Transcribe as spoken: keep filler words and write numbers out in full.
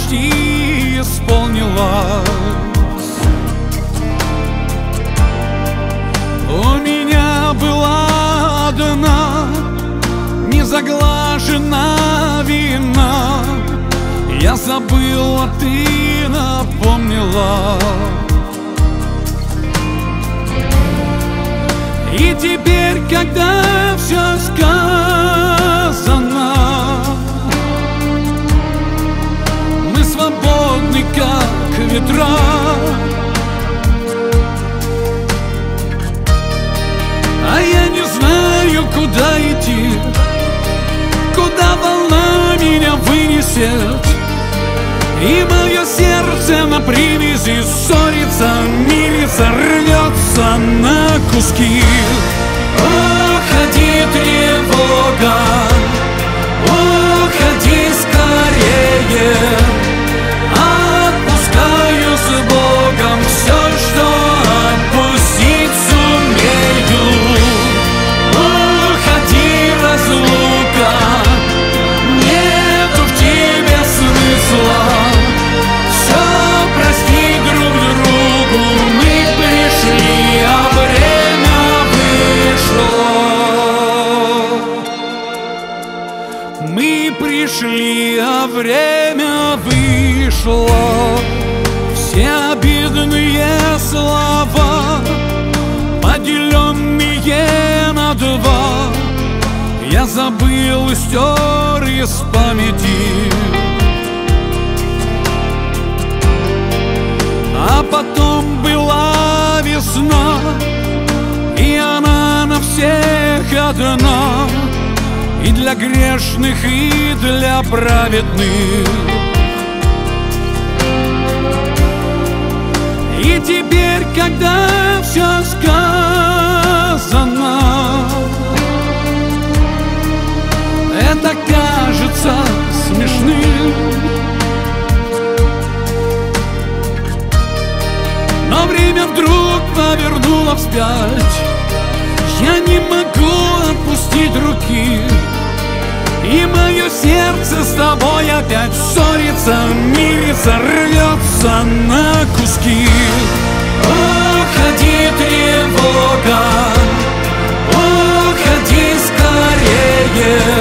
почти исполнилась. У меня была одна незаглажена вина. Я забыл, а ты напомнила. И теперь, когда все сказано, мы свободны, как ветра. А я не знаю, куда идти, куда волна меня вынесет. И мое сердце на привязи ссорится, мирится, рвется на куски. Уходи, тревога, уходи скорее. Отпускаю с Богом все, что отпустить сумею. Уходи, разлука, нету в тебе смысла. Все прости друг другу, мы пришли, а время вышло. Мы пришли, а время вышло. Все обидные слова, поделенные на два, я забыл и стер из памяти. А потом была весна, и она на всех одна, и для грешных, и для праведных. И теперь, когда все сказано, это кажется смешным. Но время вдруг повернуло вспять. Я не могу отпустить руки, и мое сердце с тобой опять ссорится, мирится, рвется на куски. Уходи, тревога, уходи скорее.